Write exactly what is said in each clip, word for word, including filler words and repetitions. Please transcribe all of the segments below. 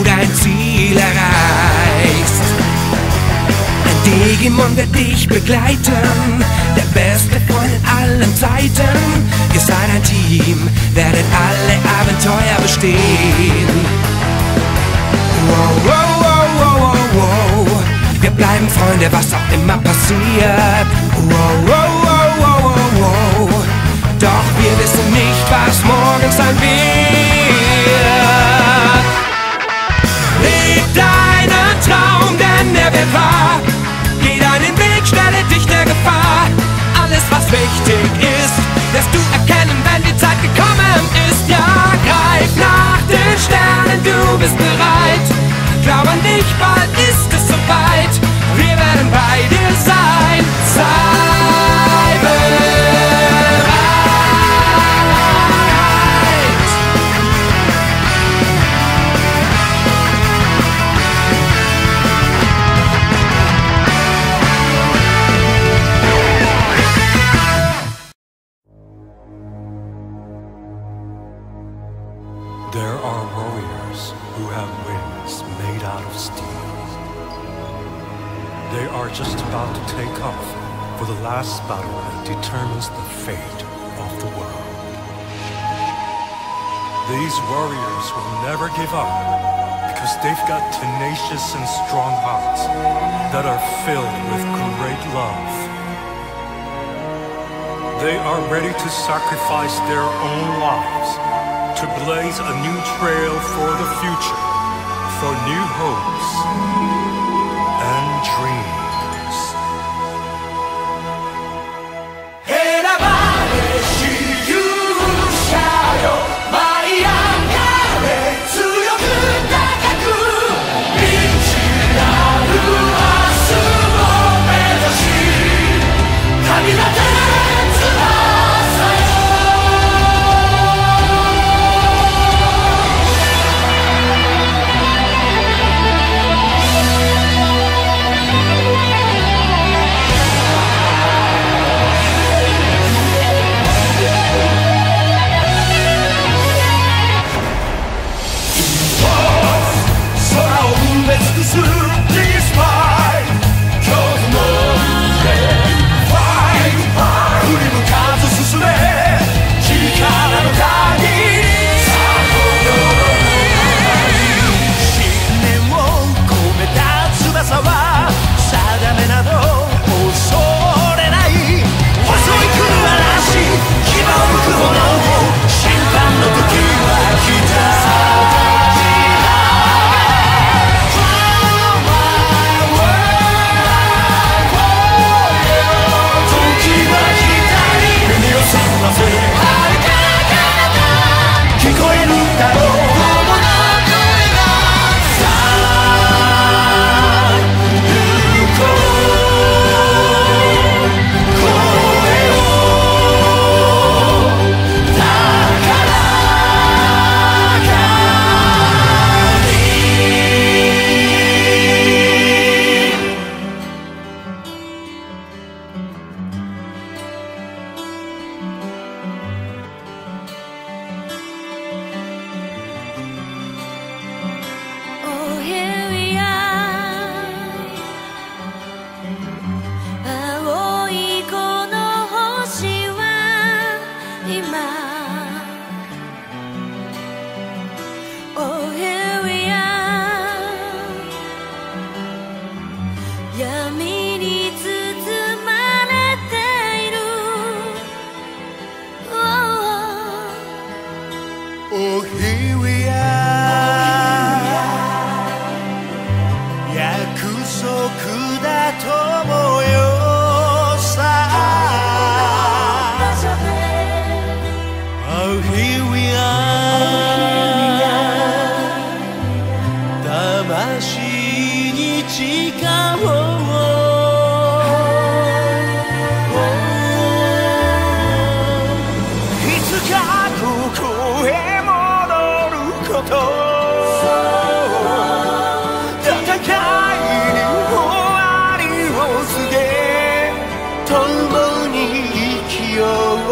dein Ziel erreichst. Digimon wird dich begleiten, der beste Freund in allen Zeiten. Ihr seid ein Team, werdet alle Abenteuer bestehen. Wow, wow, wow, wow, wow, wow. Wir bleiben Freunde, was auch immer passiert. Wow, wow, wow, wow, wow, wow. Doch wir wissen nicht, was morgen sein wird. Leb deinen Traum, denn er wird wahr. Geh deinen Weg, stelle dich der Gefahr. Alles, was wichtig ist, wirst du erkennen, wenn die Zeit gekommen ist. Ja, greif nach den Sternen, du bist bereit. Glaub an dich, bald ist es soweit. Wir werden bei dir sein. Sei bereit. There are warriors who have wings made out of steel. They are just about to take off for the last battle that determines the fate of the world. These warriors will never give up because they've got tenacious and strong hearts that are filled with great love. They are ready to sacrifice their own lives to blaze a new trail for the future, for new hopes and dreams. Era mare shiyushayo, maiyangare tsuyoku takaku, michinaru asu wo mezashi, kamidate tsubasa yo. Please fight, 今日の上 Fight, fight 振り向かず進め力の鍵さあこの信念を込めた翼は定めなど恐れない襲い来る嵐牙を向く炎審判の時は来た聞こえるだろう友の声がさあ行こう声を高らかに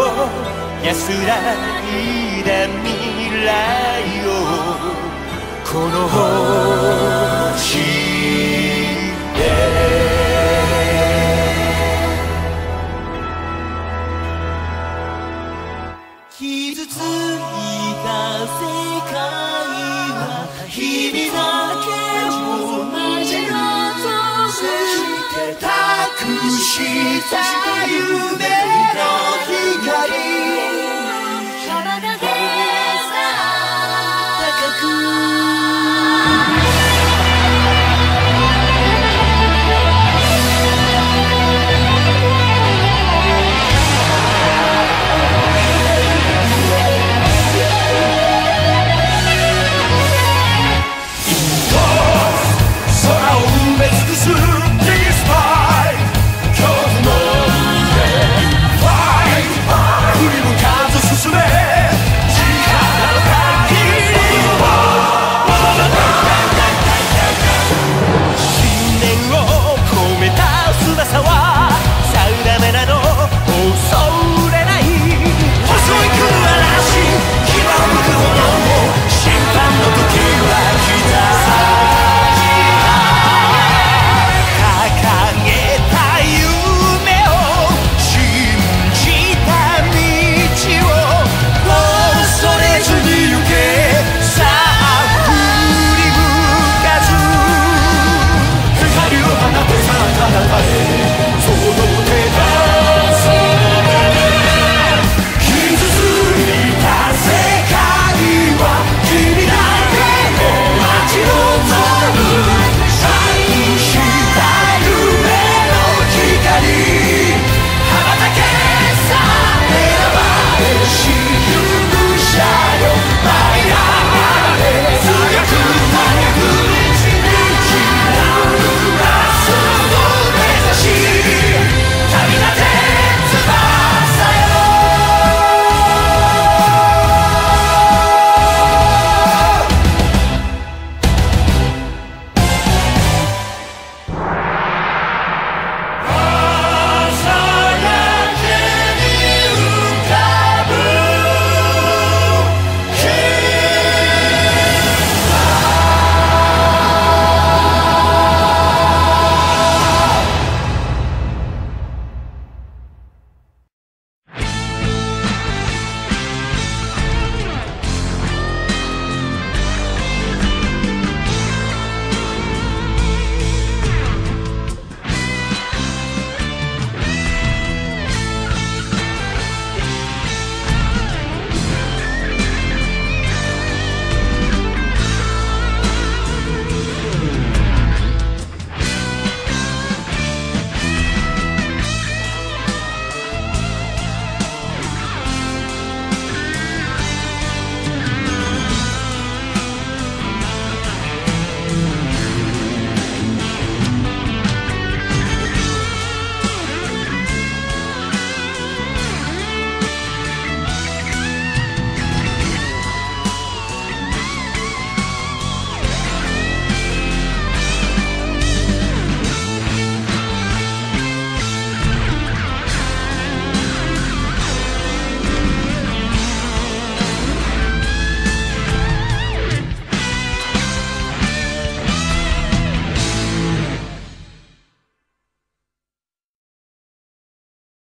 安らいだ未来をここの星